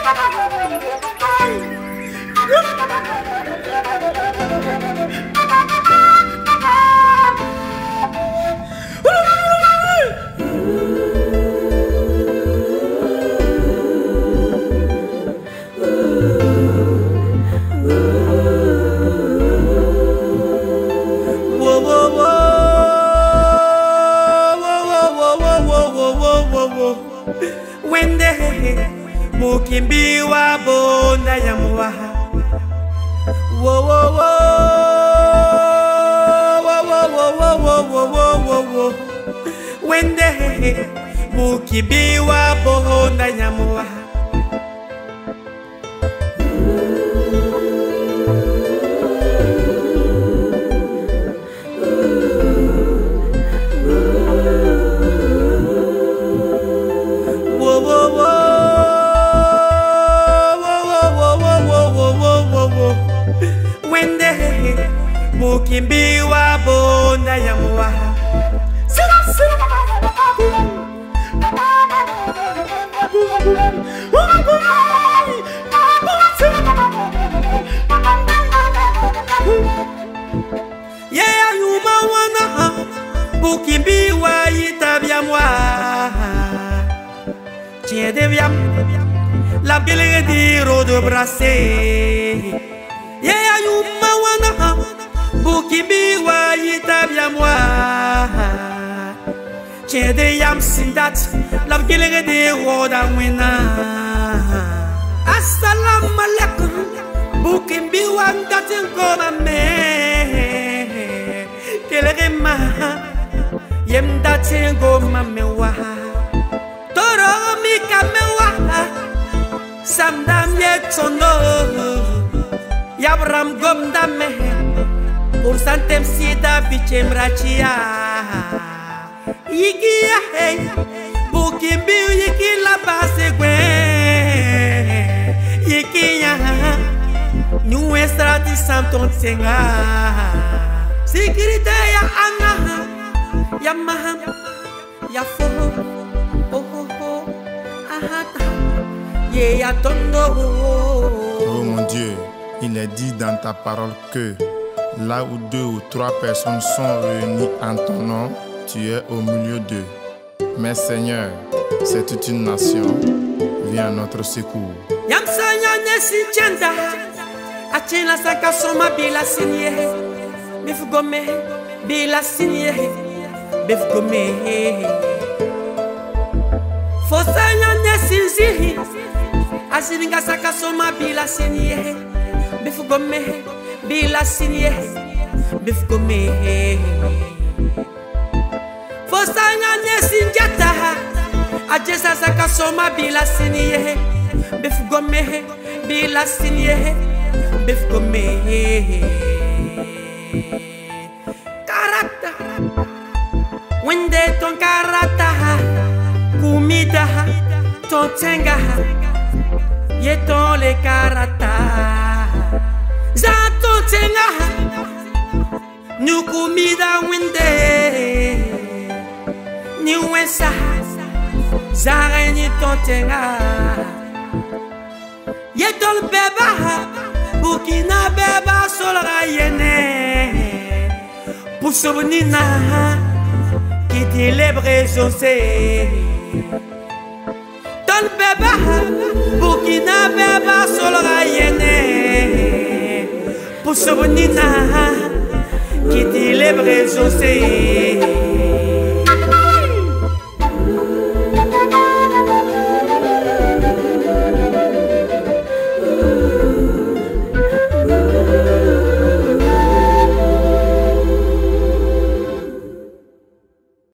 Wende mukimbi wa bonda ya muwaha. Wo wo wo wo wo wo wo wo wo wo wo. Wende mukimbi wa bonda ya muwaha. Mukimbi wa bonda ya muwaha. Yeah, you wanna mukimbi wa itabia muwaha. Tiens de viam la belle de rode brassé. Yeah, you wanna Bukibi wa yitabia moi. Tiens de yam sindat la gelere de roda wina. Assalamu alaikum. Bukibi wa ndatin kona me. Gelere ma yem datin go mame wa. Toro mi kame wa. Samdam yetono. Yabram gom dame. Pour santem sida bichem rachia. Yiki ya hey, bukimbi yiki la base gwen. Yiki ya, new estradi santon senga. Sécurité ya anga, ya maham, ya fo, oh oh oh, ahata, ye ya tondo. Oh mon Dieu, il est dit dans ta parole que là où 2 ou 3 personnes sont réunies en ton nom, tu es au milieu d'eux. Mais Seigneur, c'est toute une nation, viens à notre secours. Yamsanya nesi chenda, achina saka soma bila sinye, bifugome bila sinye, bifugome. Fosanya nesi zihi, asiringa saka soma bila sinye, bifugome. Bila sinye, bifugome. Fosanya nesinjata, ajesa saka soma bila sinye, bifugome. Bila sinye, bifugome. Karata, wende ton karata, kumida, ton tenga, yeton le karata. Zato tenga nukumida winde ni wensa zare ni tontenga yetol beba bukina beba solra yene pusobnina kiti lebrezo se tol beba bukina beba solra yene Pour se venir, qui dit les vrais